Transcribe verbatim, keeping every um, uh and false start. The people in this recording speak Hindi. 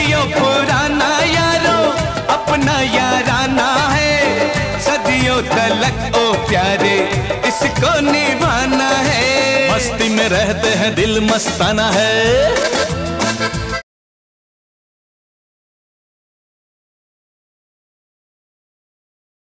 सदियों पुराना यारो अपना याराना है, सदियों तलक ओ प्यारे इसको निभाना है। मस्ती में रहते हैं दिल मस्ताना है।